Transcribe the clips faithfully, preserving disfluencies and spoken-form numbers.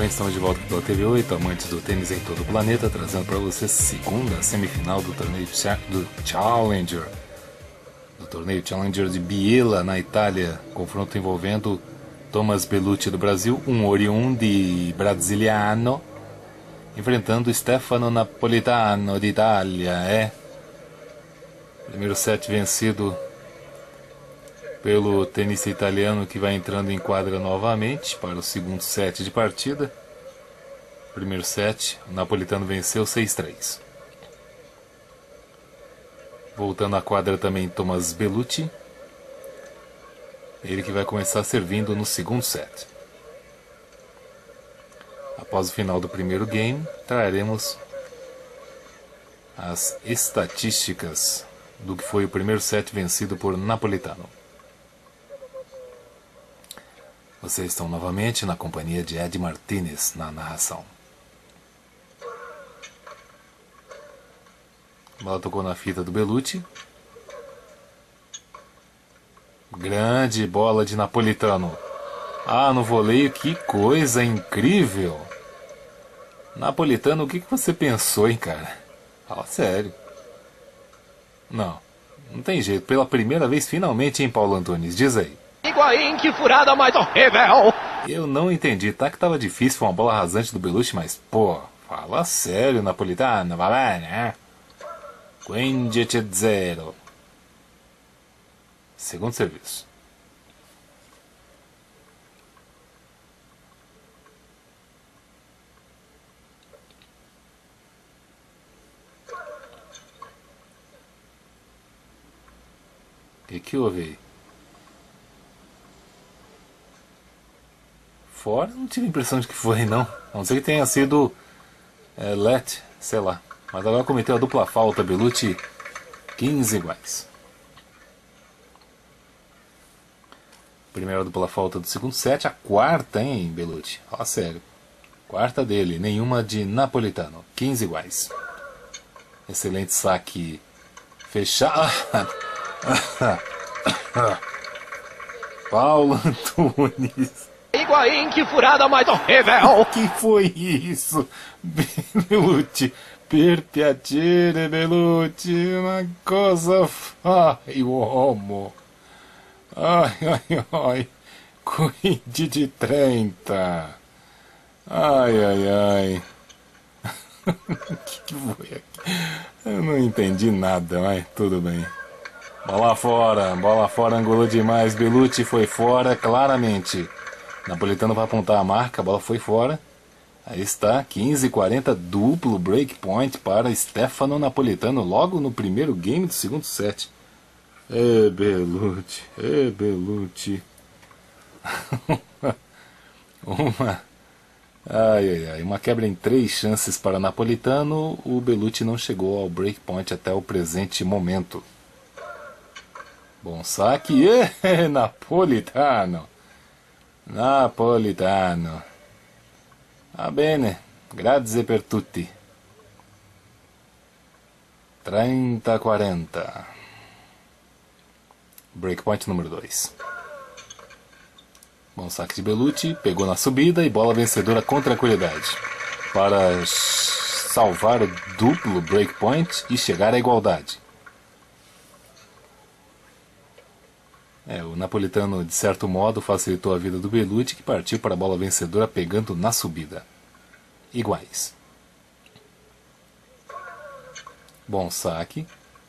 bem? Estamos de volta aqui pela T V oito, amantes do tênis em todo o planeta, trazendo para você a segunda semifinal do torneio do Challenger, do torneio Challenger de Biella, na Itália. Confronto envolvendo Thomas Bellucci do Brasil, um oriundo de Brasiliano, enfrentando Stefano Napolitano de Itália. É primeiro set vencido pelo tenista italiano, que vai entrando em quadra novamente para o segundo set de partida. Primeiro set, o napolitano venceu seis a três. Voltando à quadra também Thomas Bellucci. Ele que vai começar servindo no segundo set. Após o final do primeiro game, traremos as estatísticas do que foi o primeiro set vencido por Napolitano. Vocês estão novamente na companhia de Ed Martinez na narração. A bola tocou na fita do Bellucci. Grande bola de Napolitano. Ah, no voleio, que coisa incrível. Napolitano, o que que você pensou, hein, cara? Fala sério. Não, não tem jeito. Pela primeira vez, finalmente, hein, Paulo Antunes? Diz aí. Higuaín, que furada mais horrível! Eu não entendi, tá que tava difícil, foi uma bola rasante do Bellucci, mas, pô, fala sério, Napolitano, vai lá, né? quinze a zero. Segundo serviço. O que que houve aí? Fora, não tive a impressão de que foi, não. A não ser que tenha sido é, let, sei lá. Mas agora cometeu a dupla falta, Bellucci, quinze iguais. Primeira dupla falta do segundo set, a quarta, hein, Bellucci? Fala sério. Quarta dele, nenhuma de Napolitano, quinze iguais. Excelente saque fechado. Paulo Antunes. Higuaín, que furada mais horrível! O que foi isso? Bellucci, per piacere, Bellucci, uma cosa fai, uomo. Ai, ai, ai, quinze a trinta. Ai, ai, ai. O que, que foi aqui? Eu não entendi nada, mas tudo bem. Bola fora, bola fora, angolou demais. Bellucci foi fora, claramente. Napolitano vai apontar a marca, a bola foi fora. Aí está, quinze a quarenta, duplo breakpoint para Stefano Napolitano, logo no primeiro game do segundo set. É Bellucci, é Bellucci. Uma... Ai, ai, ai, uma quebra em três chances para Napolitano. O Bellucci não chegou ao breakpoint até o presente momento. Bom saque, é Napolitano. Napolitano. Va bene, grazie per tutti. trinta a quarenta. Breakpoint número dois. Bom saque de Bellucci, pegou na subida e bola vencedora com tranquilidade. Para salvar o duplo breakpoint e chegar à igualdade. É, o Napolitano, de certo modo, facilitou a vida do Bellucci, que partiu para a bola vencedora pegando na subida. Iguais. Bom saque.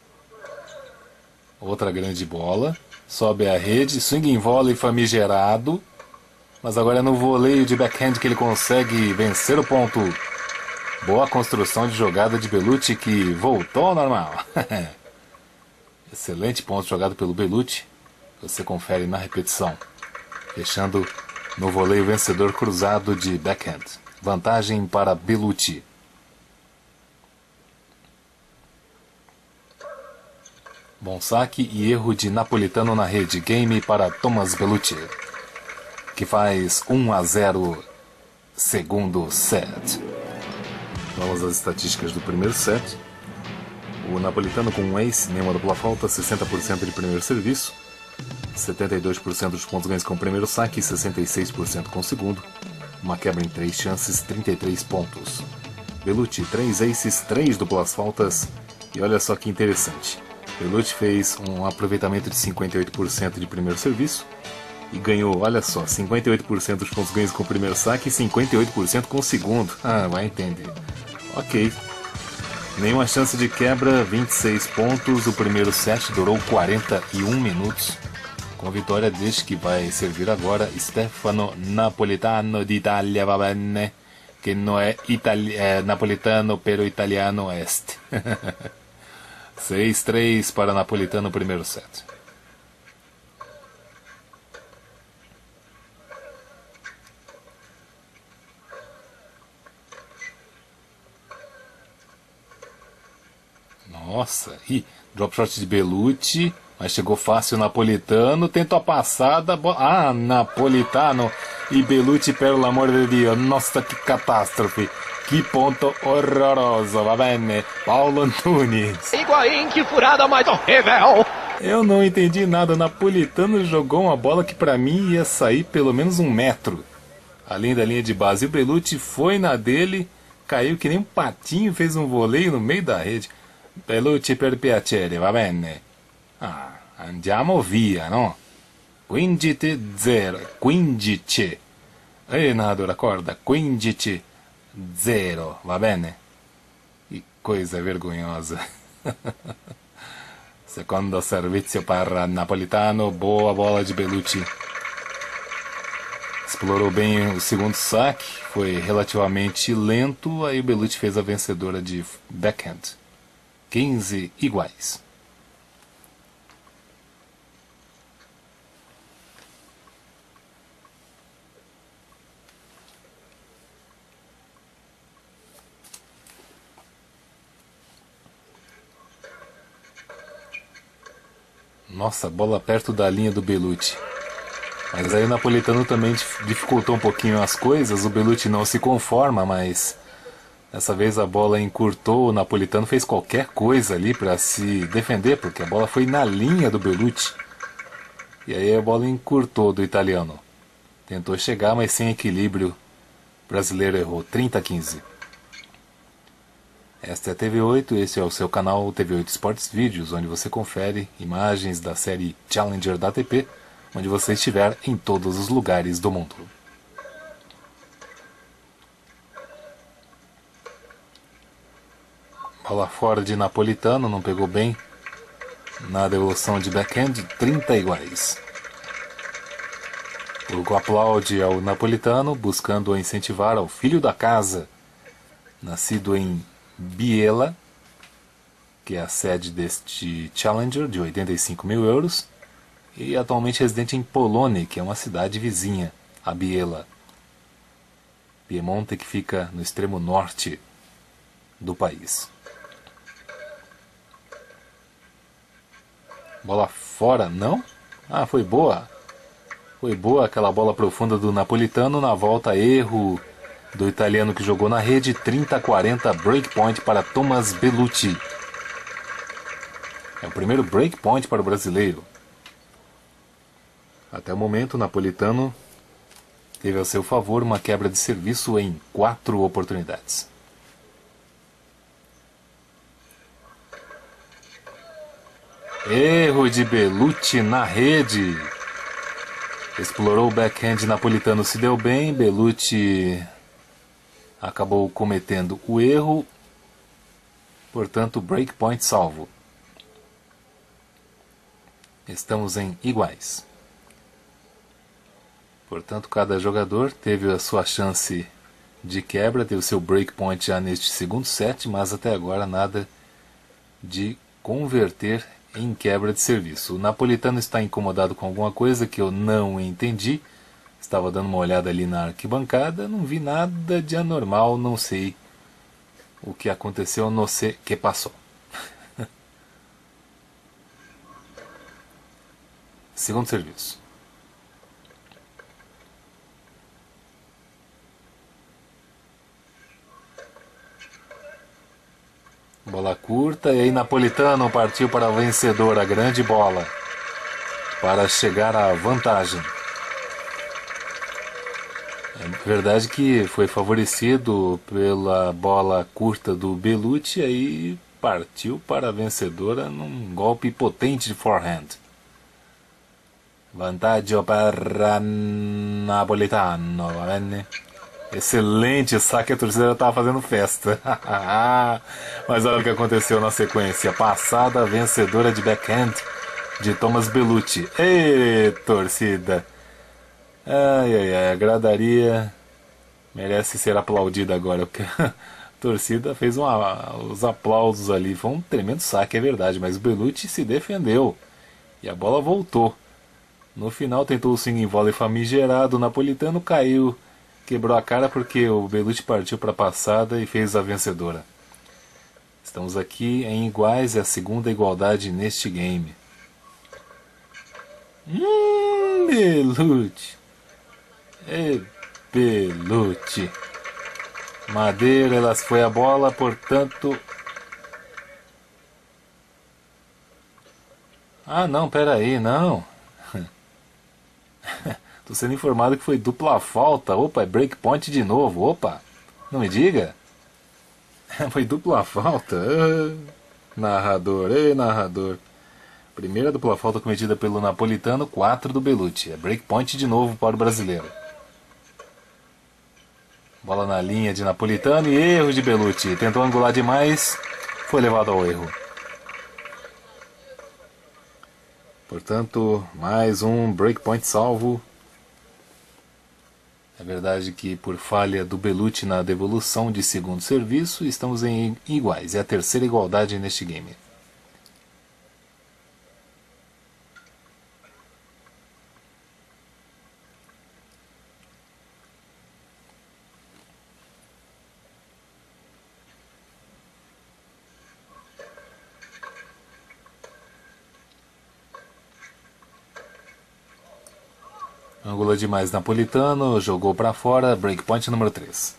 Outra grande bola. Sobe a rede, swing em vôlei famigerado. Mas agora é no voleio de backhand que ele consegue vencer o ponto. Boa construção de jogada de Bellucci, que voltou ao normal. Excelente ponto jogado pelo Bellucci. Você confere na repetição. Fechando no voleio vencedor cruzado de backhand. Vantagem para Bellucci. Bom saque e erro de Napolitano na rede. Game para Thomas Bellucci, que faz um a zero segundo set. Vamos às estatísticas do primeiro set. O Napolitano com um ace, nenhuma dupla falta, sessenta por cento de primeiro serviço. setenta e dois por cento dos pontos ganhos com o primeiro saque e sessenta e seis por cento com o segundo. uma quebra em três chances, trinta e três pontos. Bellucci, três aces, três duplas faltas. E olha só que interessante. Bellucci fez um aproveitamento de cinquenta e oito por cento de primeiro serviço e ganhou, olha só, cinquenta e oito por cento com os ganhos com o primeiro saque e cinquenta e oito por cento com o segundo. Ah, vai entender. Ok. Nenhuma chance de quebra, vinte e seis pontos. O primeiro set durou quarenta e um minutos. Com a vitória deste que vai servir agora, Stefano Napolitano di Italia, va bene? Que não é, itali é napolitano, pero italiano est. seis a três para Napolitano no primeiro set. Nossa, e drop shot de Bellucci, mas chegou fácil o Napolitano, tentou a passada, bo... ah, Napolitano e Bellucci, pelo amor de Deus, nossa, que catástrofe, que ponto horroroso, va bene, Paulo Antunes. Higuaín, que furada mais horrível! Eu não entendi nada, o Napolitano jogou uma bola que pra mim ia sair pelo menos um metro, além da linha de base, e o Bellucci foi na dele, caiu que nem um patinho, fez um voleio no meio da rede. Bellucci, per piacere, va bene? Ah, andiamo via, no? quindici a zero, quindici. Ehi, narrador, acorda, quindici a zero, va bene? Que coisa vergonhosa. Secondo servizio para Napolitano, boa bola de Bellucci. Explorou bem o segundo saque, foi relativamente lento, aí o Bellucci fez a vencedora de backhand. quinze iguais. Nossa, bola perto da linha do Bellucci. Mas aí o Napolitano também dificultou um pouquinho as coisas. O Bellucci não se conforma, mas dessa vez a bola encurtou. O Napolitano fez qualquer coisa ali para se defender, porque a bola foi na linha do Bellucci. E aí a bola encurtou do italiano. Tentou chegar, mas sem equilíbrio. O brasileiro errou. trinta a quinze. Esta é a T V oito, esse é o seu canal T V oito Sports Vídeos, onde você confere imagens da série Challenger da A T P, onde você estiver em todos os lugares do mundo. Bola fora de Napolitano, não pegou bem. Na devolução de backhand, trinta iguais. O Uruguai aplaude ao Napolitano, buscando incentivar ao filho da casa, nascido em Biella, que é a sede deste Challenger, de oitenta e cinco mil euros, e atualmente residente em Polônia, que é uma cidade vizinha a Biella. Piemonte, que fica no extremo norte do país. Bola fora, não? Ah, foi boa. Foi boa aquela bola profunda do Napolitano. Na volta, erro do italiano que jogou na rede. trinta a quarenta, breakpoint para Thomas Bellucci. É o primeiro breakpoint para o brasileiro. Até o momento, o Napolitano teve a seu favor uma quebra de serviço em quatro oportunidades. Erro de Bellucci na rede. Explorou o backhand, Napolitano se deu bem. Bellucci acabou cometendo o erro. Portanto, breakpoint salvo. Estamos em iguais. Portanto, cada jogador teve a sua chance de quebra, teve o seu breakpoint já neste segundo set, mas até agora nada de converter em quebra de serviço. O Napolitano está incomodado com alguma coisa que eu não entendi. Estava dando uma olhada ali na arquibancada, não vi nada de anormal, não sei o que aconteceu, não sei o que passou. Segundo serviço. Bola curta, e aí Napolitano partiu para a vencedora, a grande bola, para chegar à vantagem. É verdade que foi favorecido pela bola curta do Bellucci, aí partiu para a vencedora num golpe potente de forehand. Vantaggio para Napolitano, va bene? Excelente saque, a torcida já estava fazendo festa. Mas olha o que aconteceu na sequência. Passada vencedora de backhand de Thomas Bellucci. Ê, torcida! Ai, ai, ai, agradaria. Merece ser aplaudida agora, porque a torcida fez uma, os aplausos ali. Foi um tremendo saque, é verdade, mas o Bellucci se defendeu e a bola voltou. No final tentou o swing em vôlei famigerado, o napolitano caiu, quebrou a cara porque o Bellucci partiu para a passada e fez a vencedora. Estamos aqui em iguais, é a segunda igualdade neste game. Hum, Bellucci. É Bellucci. Madeira, elas foi a bola, portanto... Ah, não, peraí, não. Tô sendo informado que foi dupla falta. Opa, é breakpoint de novo. Opa, não me diga. Foi dupla falta. Ah, narrador, ei narrador. Primeira dupla falta cometida pelo napolitano, quatro do Bellucci. É breakpoint de novo para o brasileiro. Bola na linha de napolitano e erro de Bellucci. Tentou angular demais, foi levado ao erro. Portanto, mais um breakpoint salvo. É verdade que por falha do Bellucci na devolução de segundo serviço, estamos em iguais. É a terceira igualdade neste game. Angulou demais napolitano, jogou para fora, breakpoint número três.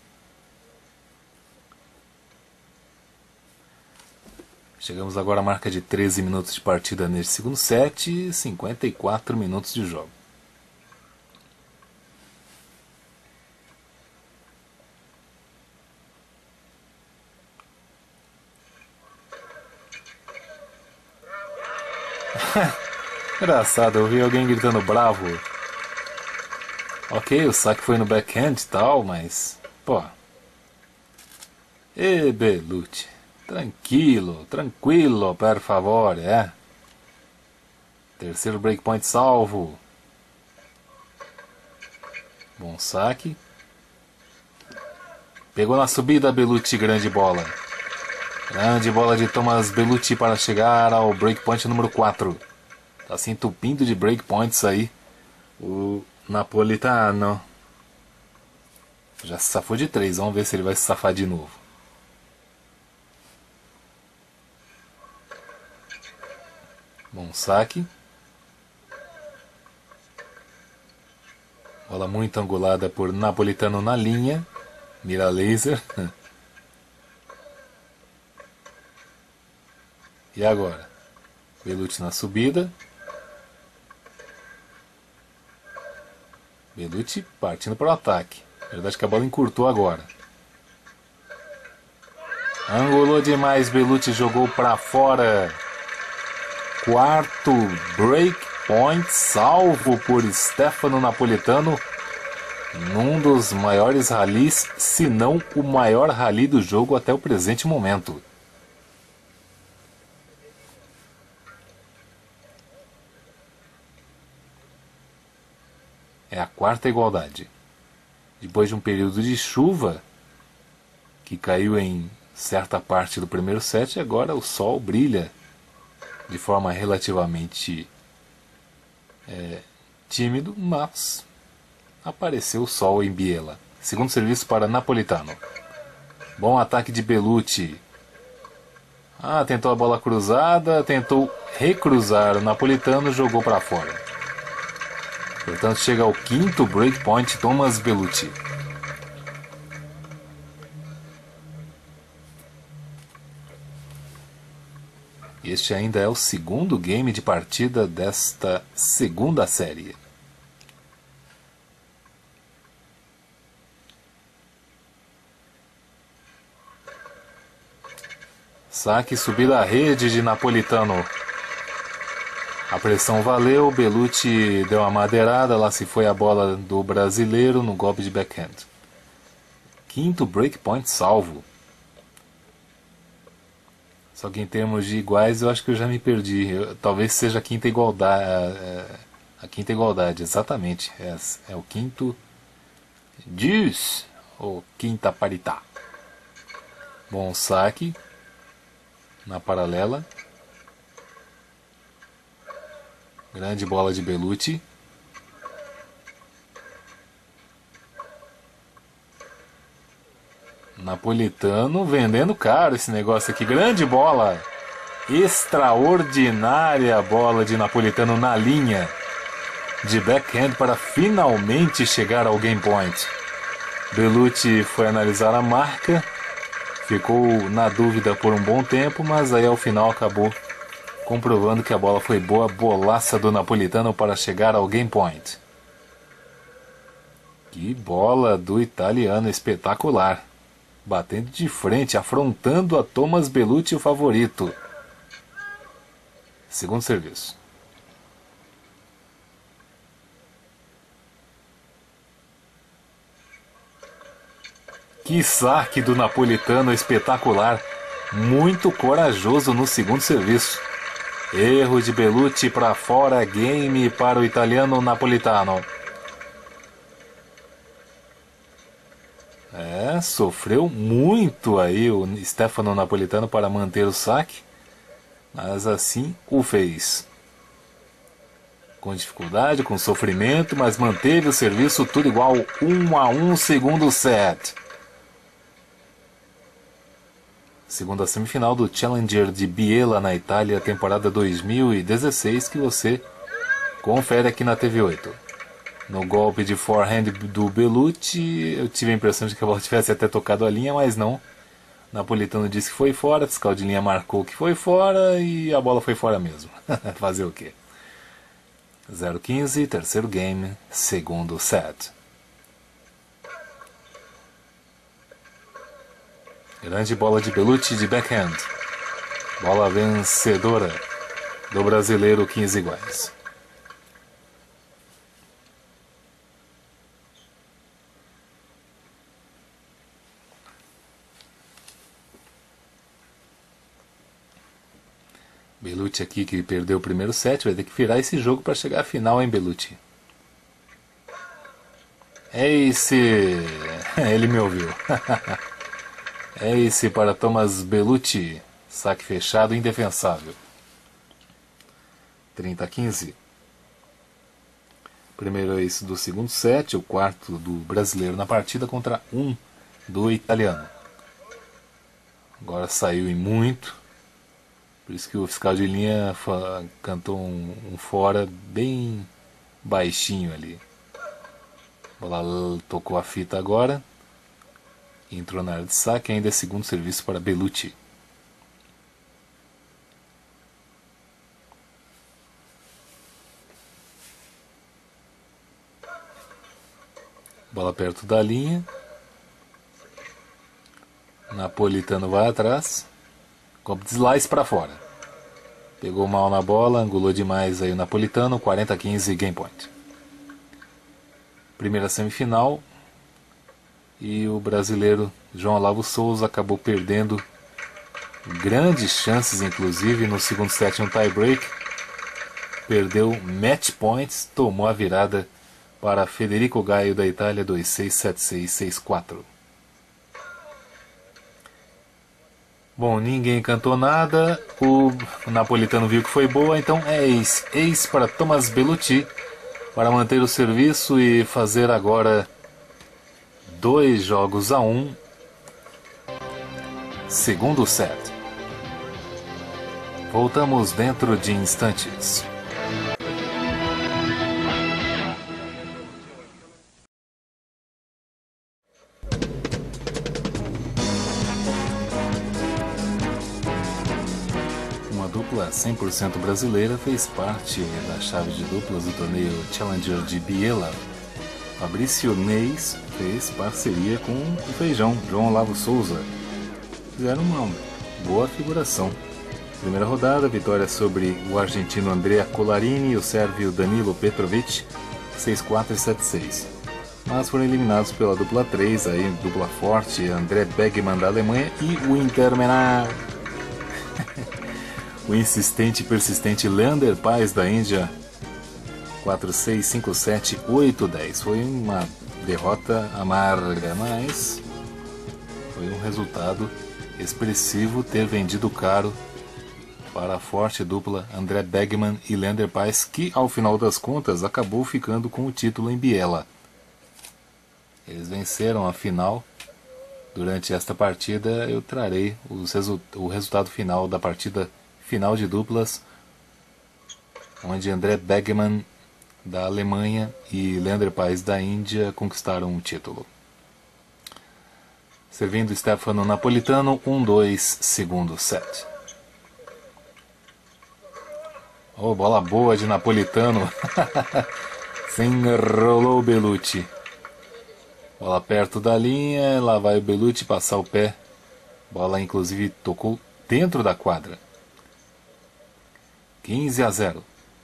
Chegamos agora à marca de treze minutos de partida neste segundo set e cinquenta e quatro minutos de jogo. Engraçado, eu vi alguém gritando bravo. Ok, o saque foi no backhand e tal, mas... Pô... E Bellucci... Tranquilo, tranquilo, per favore, é? Terceiro breakpoint salvo. Bom saque. Pegou na subida Bellucci, grande bola. Grande bola de Thomas Bellucci para chegar ao breakpoint número quatro. Tá se entupindo de breakpoints aí o napolitano. Já se safou de três, vamos ver se ele vai se safar de novo. Bom saque. Bola muito angulada por napolitano na linha. Mira laser. E agora? Bellucci na subida. Bellucci partindo para o ataque. Na verdade que a bola encurtou agora. Angulou demais, Bellucci jogou para fora. Quarto breakpoint salvo por Stefano Napolitano num dos maiores rallies, se não o maior rally do jogo até o presente momento. É a quarta igualdade. Depois de um período de chuva que caiu em certa parte do primeiro set, agora o sol brilha de forma relativamente é, tímido, mas apareceu o sol em Biella. Segundo serviço para Napolitano. Bom ataque de Bellucci. Ah, tentou a bola cruzada, tentou recruzar o napolitano, jogou para fora. Portanto, chega ao quinto breakpoint Thomas Bellucci. Este ainda é o segundo game de partida desta segunda série. Saque, subida à rede de Napolitano. A pressão valeu, Bellucci deu uma madeirada, lá se foi a bola do brasileiro no golpe de backhand. Quinto breakpoint salvo. Só que em termos de iguais eu acho que eu já me perdi. Eu, talvez seja a quinta igualdade. A quinta igualdade, exatamente. É, é o quinto deuce, ou quinta parità. Bom saque. Na paralela. Grande bola de Bellucci. Napolitano vendendo caro esse negócio aqui. Grande bola. Extraordinária bola de Napolitano na linha de backhand para finalmente chegar ao game point. Bellucci foi analisar a marca. Ficou na dúvida por um bom tempo, mas aí ao final acabou comprovando que a bola foi boa. Bolaça do Napolitano para chegar ao game point. Que bola do italiano, espetacular. Batendo de frente, afrontando a Thomas Bellucci, o favorito. Segundo serviço. Que saque do Napolitano, espetacular. Muito corajoso no segundo serviço. Erro de Bellucci para fora, game para o italiano Napolitano. É, sofreu muito aí o Stefano Napolitano para manter o saque, mas assim o fez. Com dificuldade, com sofrimento, mas manteve o serviço tudo igual, um a um, segundo set. Segunda semifinal do Challenger de Biella na Itália, temporada dois mil e dezesseis, que você confere aqui na T V oito. No golpe de forehand do Bellucci, eu tive a impressão de que a bola tivesse até tocado a linha, mas não. Napolitano disse que foi fora, fiscal de linha marcou que foi fora e a bola foi fora mesmo. Fazer o quê? zero quinze, terceiro game, segundo set. Grande bola de Bellucci de backhand. Bola vencedora do brasileiro, quinze iguais. Bellucci aqui que perdeu o primeiro set, vai ter que virar esse jogo para chegar à final, hein, Bellucci? É esse... Ele me ouviu. É esse para Thomas Bellucci. Saque fechado, indefensável. trinta a quinze. Primeiro ace do segundo set, o quarto do brasileiro na partida contra um do italiano. Agora saiu em muito. Por isso que o fiscal de linha cantou um, um fora bem baixinho ali. A bola tocou a fita agora. Entrou na área de saque, ainda é segundo serviço para Bellucci. Bola perto da linha. Napolitano vai atrás. Golpe de slice para fora. Pegou mal na bola, angulou demais aí o Napolitano. quarenta a quinze, game point. Primeira semifinal. E o brasileiro João Olavo Souza acabou perdendo grandes chances, inclusive no segundo set, um tie break. Perdeu match points, tomou a virada para Federico Gaio da Itália, dois seis, sete seis, seis quatro. Bom, ninguém cantou nada, o Napolitano viu que foi boa, então é ace. Ace para Thomas Bellucci, para manter o serviço e fazer agora dois jogos a um. Segundo set. Voltamos dentro de instantes. Dupla cem por cento brasileira fez parte da chave de duplas do torneio Challenger de Biella. Fabrício Neis fez parceria com o Feijão, João Olavo Souza. Fizeram uma boa figuração. Primeira rodada, vitória sobre o argentino Andrea Collarini e o sérvio Danilo Petrovic, seis quatro e sete seis. Mas foram eliminados pela dupla três, aí, dupla forte, André Bergmann da Alemanha e o Interminar. O insistente e persistente Leander Paes da Índia, quatro seis, cinco sete, oito dez. Foi uma derrota amarga, mas foi um resultado expressivo ter vendido caro para a forte dupla André Bergmann e Leander Paes, que ao final das contas acabou ficando com o título em Biella. Eles venceram a final. Durante esta partida eu trarei os resu o resultado final da partida final de duplas, onde André Bergmann da Alemanha e Leander Paes da Índia conquistaram o título. Servindo Stefano Napolitano, um dois, segundo set. Oh, bola boa de Napolitano. Se enrolou o Bellucci. Bola perto da linha, lá vai o Bellucci passar o pé. Bola inclusive tocou dentro da quadra. quinze a zero.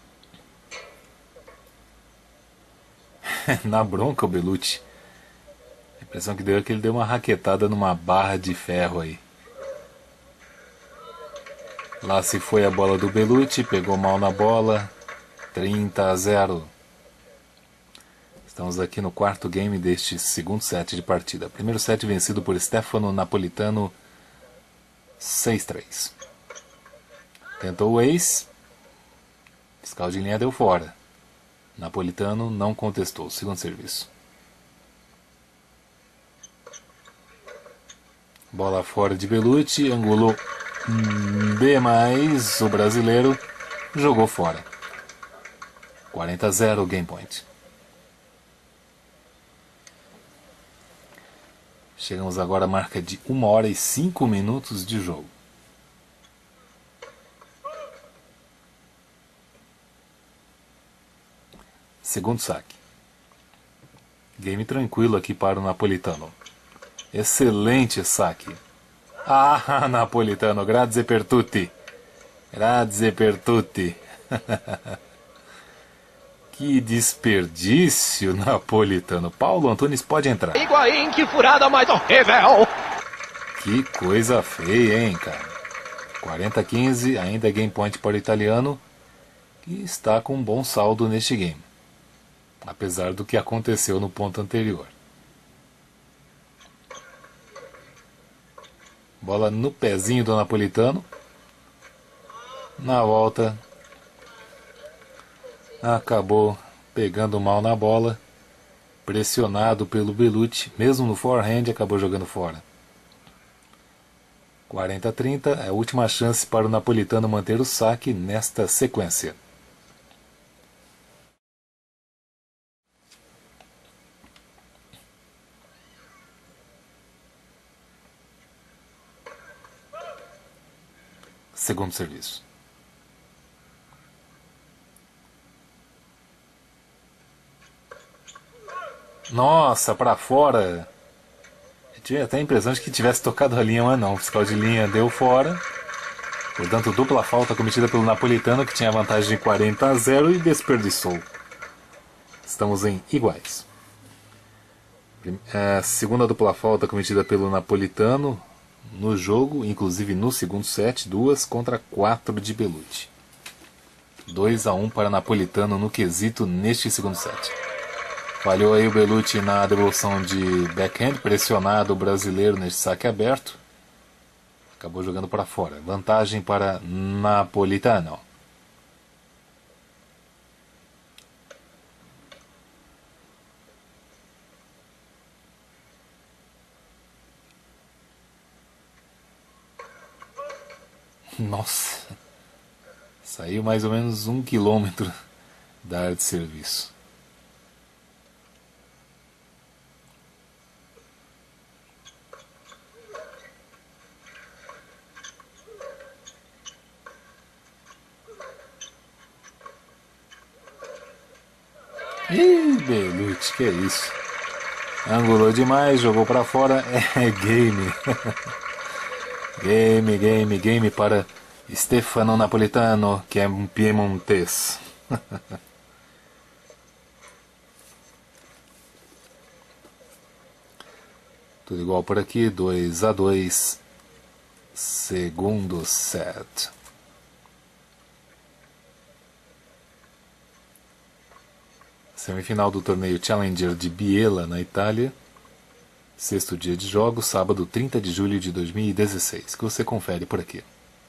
Na bronca o Bellucci. A impressão que deu é que ele deu uma raquetada numa barra de ferro aí. Lá se foi a bola do Bellucci, pegou mal na bola, trinta a zero. Estamos aqui no quarto game deste segundo set de partida. Primeiro set vencido por Stefano Napolitano, seis três. Tentou o ace, fiscal de linha deu fora. Napolitano não contestou, segundo serviço. Bola fora de Bellucci, angulou demais, o brasileiro jogou fora. quarenta a zero, game point. Chegamos agora à marca de uma hora e cinco minutos de jogo. Segundo saque. Game tranquilo aqui para o Napolitano. Excelente saque. Ah, Napolitano, grazie per tutti. Grazie per tutti. Que desperdício, Napolitano. Paulo Antunes pode entrar. Higuaín, que furada mais horrível! Que coisa feia, hein, cara. quarenta a quinze, ainda game point para o italiano, que está com um bom saldo neste game, apesar do que aconteceu no ponto anterior. Bola no pezinho do Napolitano. Na volta, acabou pegando mal na bola, pressionado pelo Bellucci, mesmo no forehand, acabou jogando fora. quarenta a trinta, é a última chance para o Napolitano manter o saque nesta sequência. Segundo serviço. Nossa, para fora. Eu tinha até a impressão de que tivesse tocado a linha, mas não. O fiscal de linha deu fora. Portanto, dupla falta cometida pelo Napolitano, que tinha vantagem de quarenta a zero e desperdiçou. Estamos em iguais. A segunda dupla falta cometida pelo Napolitano no jogo, inclusive no segundo set, duas contra quatro de Bellucci. dois a um para Napolitano no quesito neste segundo set. Falhou aí o Bellucci na devolução de backhand, pressionado o brasileiro neste saque aberto. Acabou jogando para fora. Vantagem para Napolitano. Nossa, saiu mais ou menos um quilômetro da área de serviço. Ih, Bellucci, que é isso? Angulou demais, jogou para fora, é game. Game, game, game para Stefano Napolitano, que é um piemontês. Tudo igual por aqui, dois a dois, segundo set. Semifinal do torneio Challenger de Biella, na Itália. Sexto dia de jogos, sábado trinta de julho de dois mil e dezesseis, que você confere por aqui.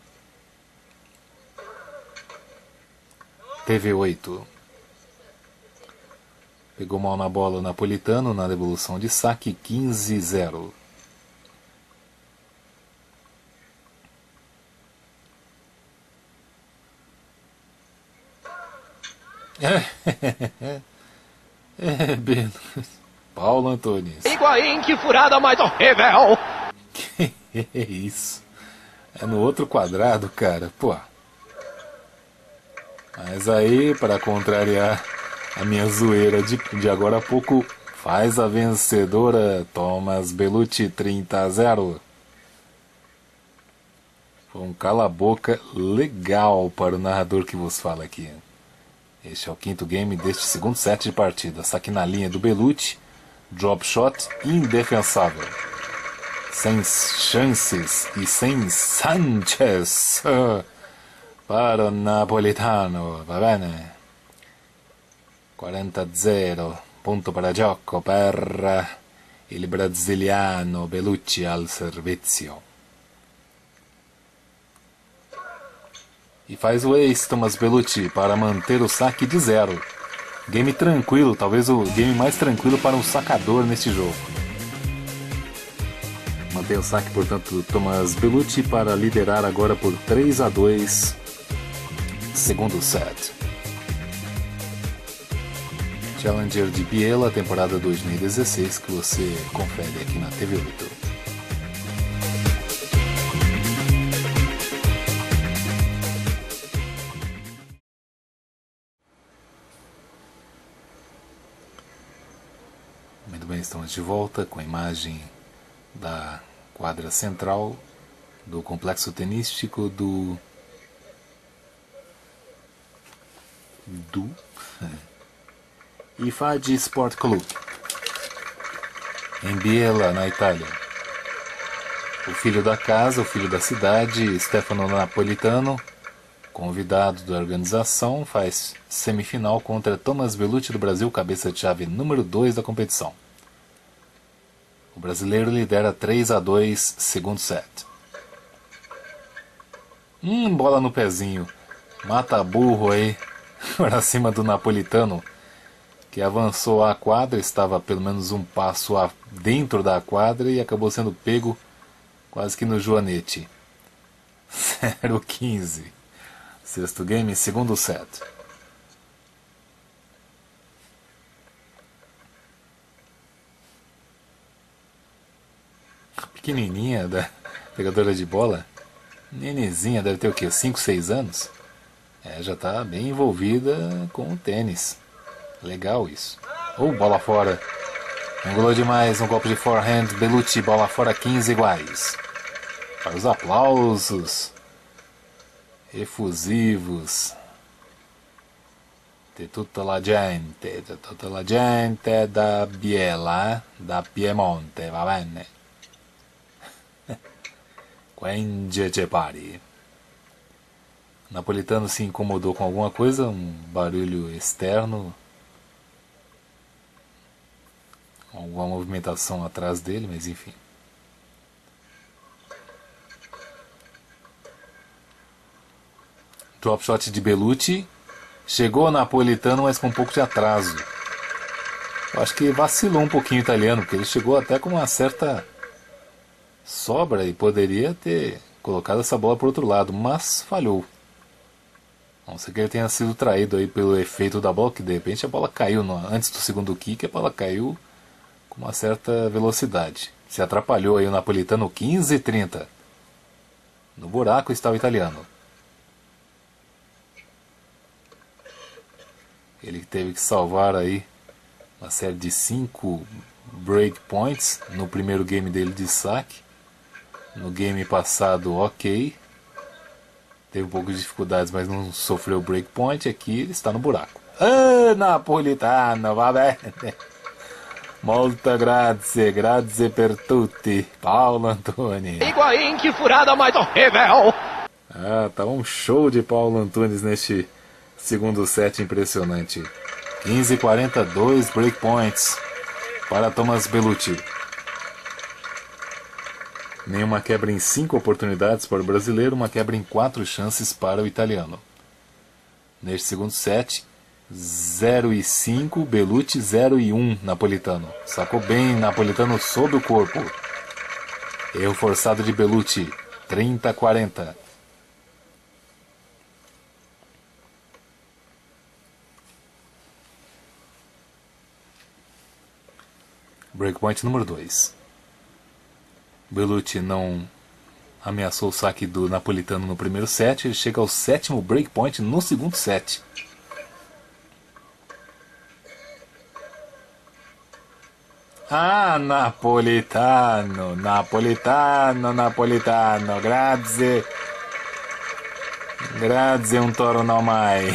T V oito. Pegou mal na bola o Napolitano na devolução de saque, quinze a zero. É, é, belo. Paulo Antunes. Higuaín, que furada mais horrível! Que é isso? É no outro quadrado, cara. Pô. Mas aí, para contrariar a minha zoeira de, de agora a pouco, faz a vencedora Thomas Bellucci, trinta a zero. Foi um cala-boca legal para o narrador que vos fala aqui. Este é o quinto game deste segundo set de partida. Saque na linha do Bellucci, drop shot indefensável. Sem chances e sem Sanchez. Para o Napolitano, va bene? quaranta a zero, punto para gioco per il brasiliano Bellucci al servizio. E faz o ace Thomas Bellucci para manter o saque de zero. Game tranquilo, talvez o game mais tranquilo para um sacador neste jogo. Mantém o saque, portanto, do Thomas Bellucci para liderar agora por três a dois. Segundo set. Challenger de Biella, temporada dois mil e dezesseis, que você confere aqui na T V oito. Muito bem, estamos de volta com a imagem da quadra central do complexo tenístico do do Ifad Sport Club em Biella, na Itália. O filho da casa, o filho da cidade, Stefano Napolitano, convidado da organização, faz semifinal contra Thomas Bellucci do Brasil, cabeça de chave número dois da competição. O brasileiro lidera três a dois, segundo set. Hum, bola no pezinho. Mata burro aí. Para cima do Napolitano, que avançou à quadra, estava pelo menos um passo dentro da quadra e acabou sendo pego quase que no joanete. zero a quinze. Sexto game, segundo set. Pequenininha da pegadora de bola. Nenezinha, deve ter o quê? cinco, seis anos? É, já está bem envolvida com o tênis. Legal isso. Ou oh, bola fora. Angulou demais, um golpe de forehand. Bellucci, bola fora, quinze iguais. Para os aplausos efusivos de tutta la gente, de tutta la gente da Biella, da Piemonte, va bene? Quenge ce pari. Napolitano se incomodou com alguma coisa, um barulho externo, alguma movimentação atrás dele, mas enfim. Drop shot de Bellucci, chegou a Napolitano, mas com um pouco de atraso. Eu acho que vacilou um pouquinho o italiano, porque ele chegou até com uma certa sobra e poderia ter colocado essa bola para o outro lado, mas falhou. A não ser que ele tenha sido traído aí pelo efeito da bola, que de repente a bola caiu no, antes do segundo kick, a bola caiu com uma certa velocidade. Se atrapalhou aí o Napolitano, quinze a trinta. No buraco está o italiano. Ele teve que salvar aí uma série de cinco break points no primeiro game dele de saque. No game passado, ok. Teve um pouco de dificuldades, mas não sofreu breakpoint. Aqui ele está no buraco. Ah, Napolitano, va bene. Molto grazie, grazie per tutti. Paulo Antunes. Higuaín, que furada mais horrível! Ah, tá um show de Paulo Antunes neste segundo set impressionante. quinze a quarenta e dois breakpoints para Thomas Bellucci. Nenhuma quebra em cinco oportunidades para o brasileiro, uma quebra em quatro chances para o italiano. Neste segundo set, zero e cinco, Bellucci zero e um, Napolitano. Sacou bem, Napolitano sob o corpo. Erro forçado de Bellucci, trinta a quarenta. Breakpoint número dois. Bellucci não ameaçou o saque do Napolitano no primeiro set. Ele chega ao sétimo breakpoint no segundo set. Ah, Napolitano, Napolitano, Napolitano, grazie. Grazie, un toro não mai.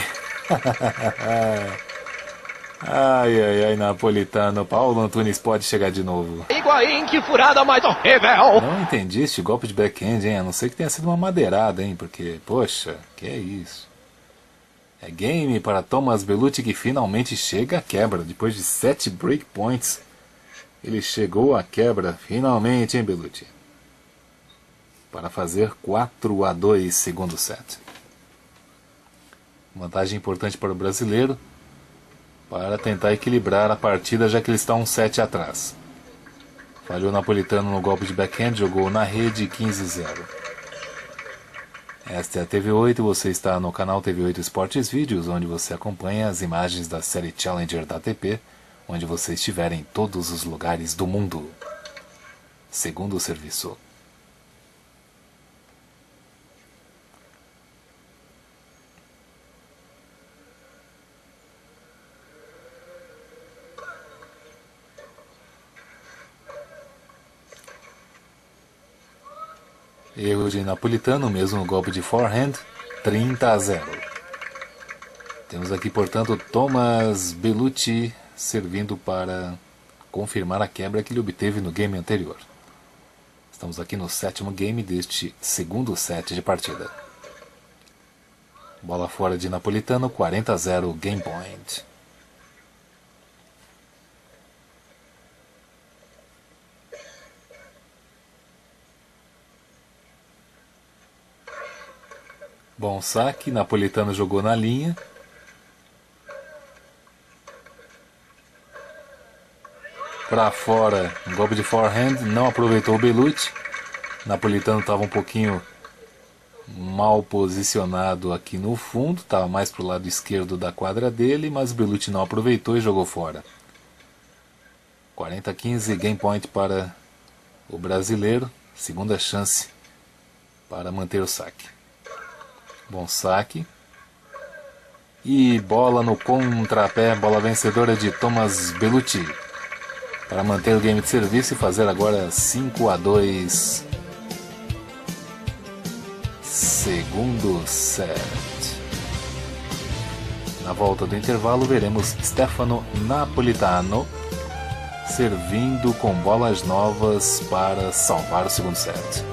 Ai, ai, ai, Napolitano. Paulo Antunes pode chegar de novo. Higuaín, que furada mais horrível! Não entendi este golpe de backhand, hein? A não ser que tenha sido uma madeirada, hein? Porque, poxa, que é isso? É game para Thomas Bellucci, que finalmente chega à quebra. Depois de sete breakpoints, ele chegou à quebra. Finalmente, hein, Bellucci? Para fazer quatro a dois segundo set. Vantagem importante para o brasileiro, para tentar equilibrar a partida, já que ele está um set atrás. Falhou o Napolitano no golpe de backhand, jogou na rede quinze a zero. Esta é a T V oito, você está no canal T V oito Esportes Vídeos, onde você acompanha as imagens da série Challenger da A T P, onde você estiver em todos os lugares do mundo. Segundo o serviço. Erro de Napolitano, mesmo golpe de forehand, trinta a zero. Temos aqui, portanto, Thomas Bellucci servindo para confirmar a quebra que ele obteve no game anterior. Estamos aqui no sétimo game deste segundo set de partida. Bola fora de Napolitano, quarenta a zero, game point. Bom saque, Napolitano jogou na linha. Para fora, um golpe de forehand, não aproveitou o Bellucci. Napolitano estava um pouquinho mal posicionado aqui no fundo, estava mais para o lado esquerdo da quadra dele, mas o Bellucci não aproveitou e jogou fora. quarenta a quinze, game point para o brasileiro, segunda chance para manter o saque. Bom saque. E bola no contrapé, bola vencedora de Thomas Bellucci. Para manter o game de serviço e fazer agora cinco a dois. Segundo set. Na volta do intervalo veremos Stefano Napolitano servindo com bolas novas para salvar o segundo set.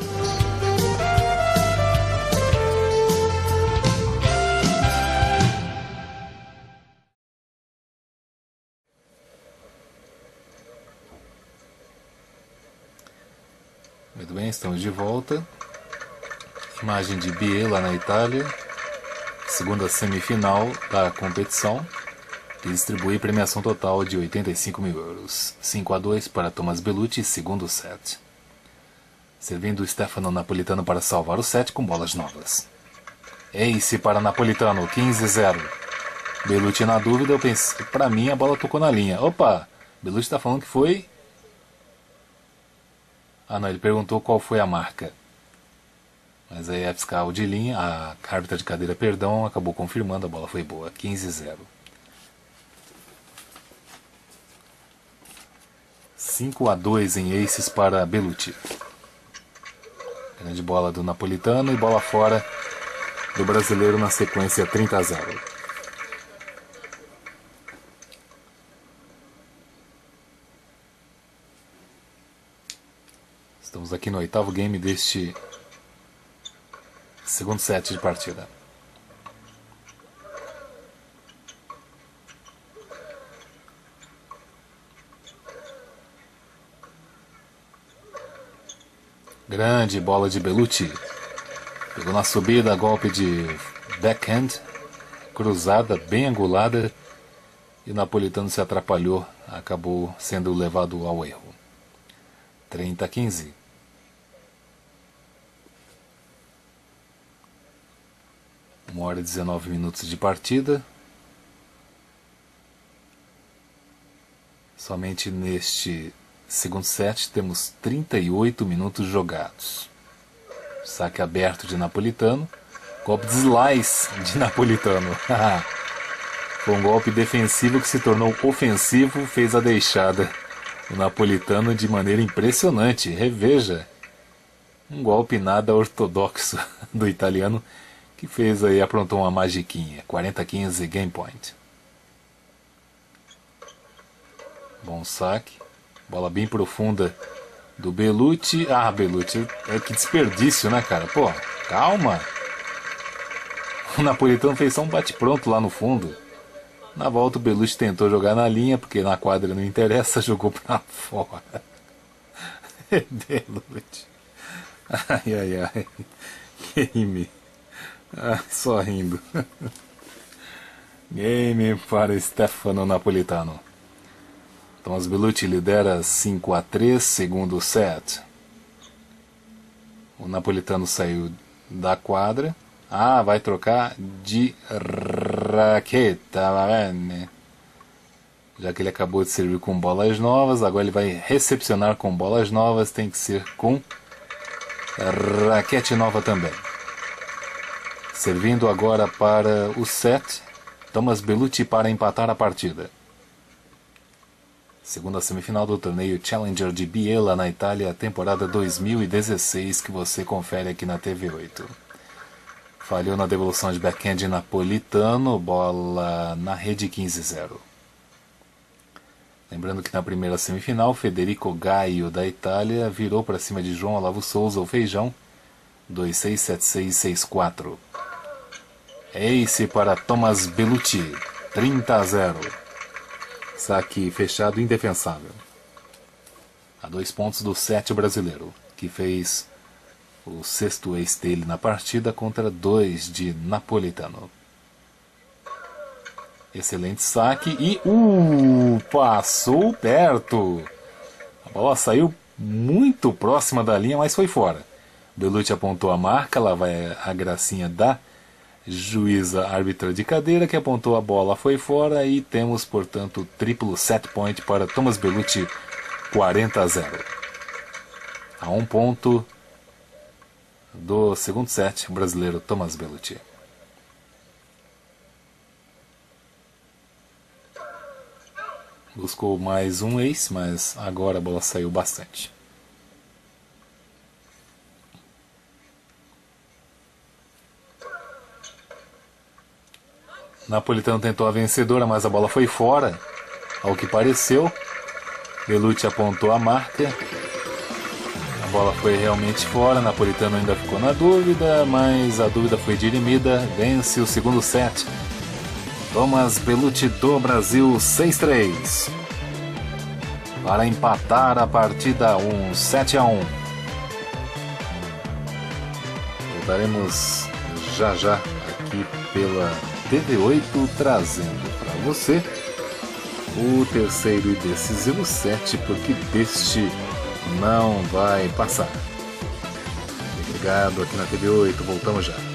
Muito bem, estamos de volta. Imagem de Bié lá na Itália. Segunda semifinal da competição, que distribui premiação total de oitenta e cinco mil euros. cinco a dois para Thomas Bellucci, segundo set. Servindo Stefano Napolitano para salvar o set com bolas novas. Ace para Napolitano, quinze a zero. Bellucci na dúvida, eu pensei, para mim a bola tocou na linha. Opa, Bellucci está falando que foi... Ah não, ele perguntou qual foi a marca. Mas aí a fiscal de linha, a árbitra de cadeira, perdão, acabou confirmando, a bola foi boa, quinze a zero. cinco a dois em aces para Bellucci. Grande bola do Napolitano e bola fora do brasileiro na sequência trinta a zero. Estamos aqui no oitavo game deste segundo set de partida. Grande bola de Bellucci. Pegou na subida, golpe de backhand, cruzada, bem angulada. E o Napolitano se atrapalhou, acabou sendo levado ao erro. trinta a quinze. uma hora e dezenove minutos de partida. Somente neste segundo set temos trinta e oito minutos jogados. Saque aberto de Napolitano. Golpe de slice de Napolitano. Foi um golpe defensivo que se tornou ofensivo, fez a deixada. O Napolitano de maneira impressionante. Reveja. Um golpe nada ortodoxo do italiano que fez aí, aprontou uma magiquinha. quarenta a quinze, game point. Bom saque. Bola bem profunda do Bellucci. Ah, Bellucci, é que desperdício, né, cara? Pô, calma. O Napolitano fez só um bate-pronto lá no fundo. Na volta o Bellucci tentou jogar na linha, porque na quadra não interessa, jogou pra fora. Bellucci. Ai, ai, ai. Game. Ah, só rindo. Game para Stefano Napolitano. Thomas Bellucci lidera cinco a três, segundo set. O Napolitano saiu da quadra. Ah, vai trocar de raqueta, né? Já que ele acabou de servir com bolas novas, agora ele vai recepcionar com bolas novas, tem que ser com raquete nova também. Servindo agora para o set, Thomas Bellucci para empatar a partida. Segunda semifinal do torneio Challenger de Biella, na Itália, temporada dois mil e dezesseis, que você confere aqui na T V oito. Falhou na devolução de backhand Napolitano, bola na rede quinze a zero. Lembrando que na primeira semifinal, Federico Gaio, da Itália, virou para cima de João Olavo Souza, o Feijão, dois seis, sete seis, seis quatro. Ace para Thomas Bellucci, trinta a zero. Saque fechado indefensável. A dois pontos do set brasileiro, que fez o sexto ace dele na partida contra dois de Napolitano. Excelente saque e uh, passou perto. A bola saiu muito próxima da linha, mas foi fora. Bellucci apontou a marca, lá vai a gracinha da juíza árbitra de cadeira, que apontou a bola, foi fora, e temos, portanto, triplo set point para Thomas Bellucci, quarenta a zero. A um ponto do segundo set, o brasileiro Thomas Bellucci. Buscou mais um ace, mas agora a bola saiu bastante. Napolitano tentou a vencedora, mas a bola foi fora, ao que pareceu. Bellucci apontou a marca. A bola foi realmente fora. Napolitano ainda ficou na dúvida, mas a dúvida foi dirimida. Vence o segundo set. Thomas Bellucci do Brasil, seis a três. Para empatar a partida, um sete a um. Voltaremos já já aqui pela T V oito, trazendo para você o terceiro e decisivo set, porque deste não vai passar. Obrigado aqui na T V oito, voltamos já.